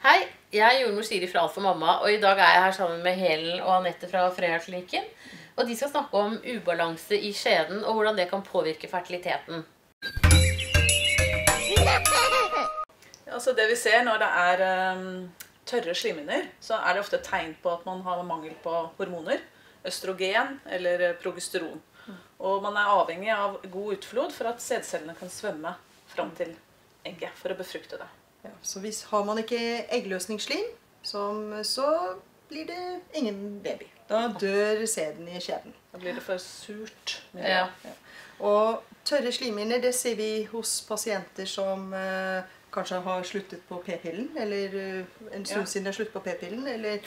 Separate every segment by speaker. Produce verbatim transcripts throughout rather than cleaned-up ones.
Speaker 1: Hei, jeg er jordmor Siri fra Alt for mamma, og i dag er jeg her sammen med Helen og Annette fra Frøya-klinikken. Og de skal snakke om ubalanse i skjeden og hvordan det kan påvirke fertiliteten.
Speaker 2: Altså det vi ser når det er um, tørre slimhinner, så er det ofte et tegn på at man har mangel på hormoner, østrogen eller progesteron. Og man er avhengig av god utflod for at sædcellene kan svømme fram til egget for å befrukte det.
Speaker 3: Ja, så hvis har man ikke eggløsningsslim, som, så blir det ingen baby. Da dør sæden i skjeden.
Speaker 2: Da blir det for surt.
Speaker 1: Ja.
Speaker 3: Ja. Og tørre slimhinner, det ser vi hos pasienter som eh, kanskje har sluttet på p-pillen, eller uh, en stund
Speaker 2: Ja.
Speaker 3: siden de har sluttet på p-pillen, eller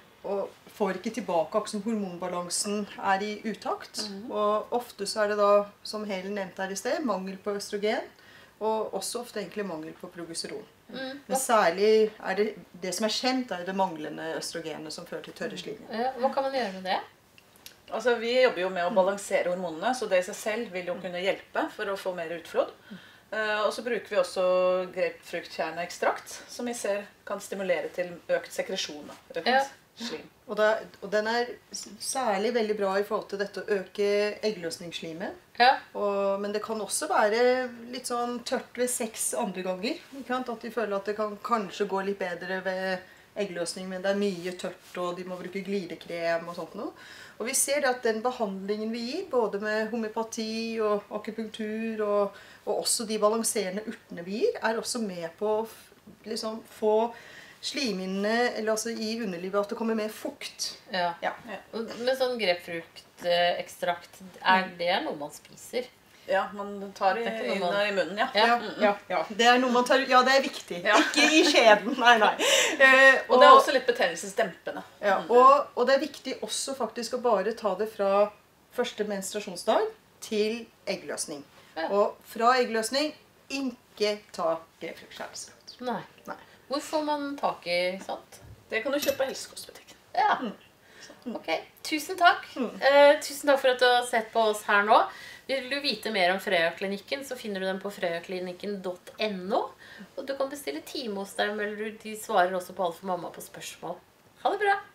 Speaker 3: og får ikke tilbake akkurat som hormonbalansen er i utakt. Mm-hmm. Og ofte så er det da, som Helen nevnte her i sted, mangel på østrogen, og også ofte egentlig mangel på progesteron. Mm. Men særlig er det, det som er kjent, er det manglende østrogenet som fører til tørre slimhinner.
Speaker 1: Ja, hva kan man gjøre med det?
Speaker 2: Altså, vi jobber jo med å balansere hormonene, så det i seg selv vil jo kunne hjelpe for å få mer utflod. Uh, og så bruker vi også grapefruktkjerneekstrakt, som vi ser kan stimulere til økt sekresjon. Økt
Speaker 1: Ja.
Speaker 2: slim.
Speaker 3: Og, da, og den er særlig veldig bra i forhold til dette å øke eggløsningsslimet.
Speaker 1: Ja.
Speaker 3: Og, men det kan også være litt sånn tørt ved sex andre ganger. Ikke sant? At de føler at det kan kanskje gå litt bedre ved eggløsning, men det er mye tørt, og de må bruke glidekrem og sånt noe. Og vi ser at den behandlingen vi gir, både med homøopati og akupunktur, og, og også de balanserende urtene vi gir, er også med på å liksom, få slimhinnene, eller altså i underlivet, at det kommer mer fukt.
Speaker 1: Ja.
Speaker 3: Ja.
Speaker 1: Og med sånn grapefruktekstrakt, er det noe man spiser?
Speaker 2: Ja, man tar det
Speaker 1: Det er ikke
Speaker 2: inn
Speaker 1: noe man-
Speaker 2: i munnen, ja.
Speaker 1: Ja.
Speaker 3: Ja, ja, ja. Det er noe man tar, ja, det er viktig.
Speaker 2: Ja.
Speaker 3: Ikke i skjeden, nei, nei. Eh,
Speaker 2: Og det er også litt betennelsesdempende.
Speaker 3: ja, og, og det er viktig også faktisk å bare ta det fra første menstruasjonsdag til eggløsning.
Speaker 1: Ja.
Speaker 3: Og fra eggløsning, ikke ta grapefruktkjerneekstrakt.
Speaker 1: Nei.
Speaker 3: Nei.
Speaker 1: Hvor får man tak i sånt?
Speaker 2: Det kan du kjøpe på helsekostbutikken.
Speaker 1: Ja. Ok, tusen takk. Eh, tusen takk for at du har sett på oss her nå. Vil du vite mer om Frøya-klinikken, så finner du den på frøyaklinikken punktum no. Og du kan bestille time hos dem, eller de svarer også på Alt for mamma på spørsmål. Ha det bra!